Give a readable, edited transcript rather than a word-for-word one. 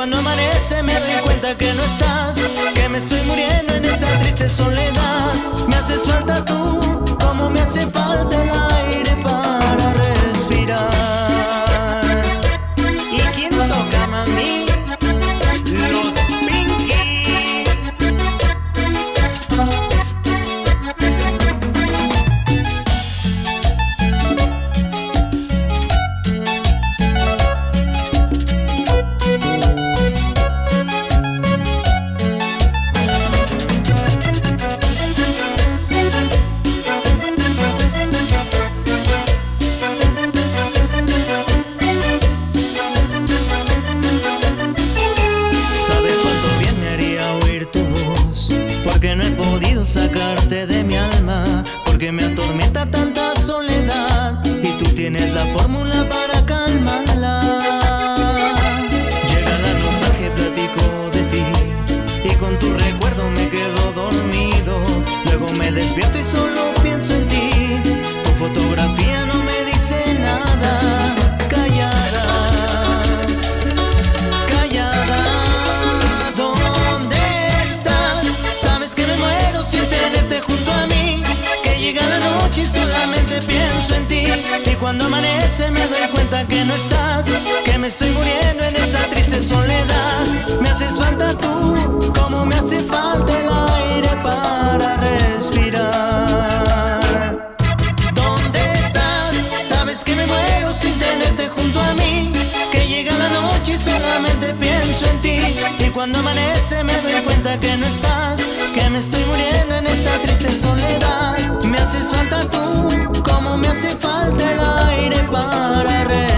cuando amanece me doy cuenta que no estás, que me estoy muriendo en esta triste soledad. Me haces falta tú, como me hace falta el aire para respirar. ¿Y quién toca, mami? Los Pinkies. Porque no he podido sacarte de mi alma, porque me atormenta tanta soledad y tú tienes la fórmula para calmarla. Llega la noche que platico de ti y con tu recuerdo me quedo dormido. Luego me despierto y solo pienso en ti. Tu fotografía no me dice nada. Callada, callada, ¿dónde estás? Sabes que me muero sin tenerte junto a mí, que llega la noche y solamente pienso en ti. Y cuando amanece me doy cuenta que no estás, que me estoy muriendo en esta triste soledad. Me haces falta tú, como me hace falta el aire para respirar. ¿Dónde estás? Sabes que me muero sin tenerte junto a mí, que llega la noche y solamente pienso en ti. Y cuando amanece me doy cuenta que no estás, que me estoy muriendo en esta triste soledad. Me haces falta tú, como me hace falta el aire para respirar.